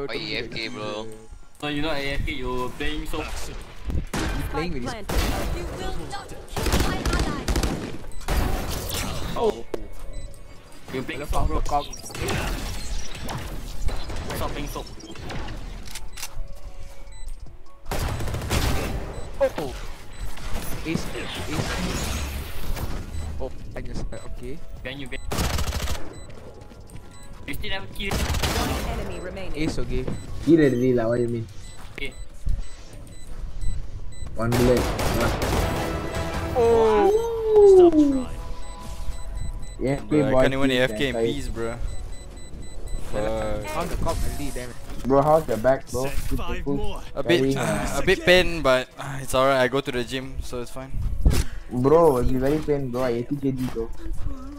Why AFK, bro? No, you're not AFK, you're playing so. Playing with his. You will not kill my ally. Oh. You're playing so, bro. Stop playing so. Oh! Ace. Oh, I just. Okay. Can you get. You still have kill. One enemy remaining. Ace, okay. Kill already lah, what do you mean? Okay. One bullet. Oh! Stop trying. Yeah, Bro, I can't even AFK in peace, bro. Found the cop early, damn it. Bro, how's your back, bro? Send 5 more. A bit pain, but it's alright. I go to the gym, so it's fine. Bro, it's very pain, bro. I 80 kg, bro.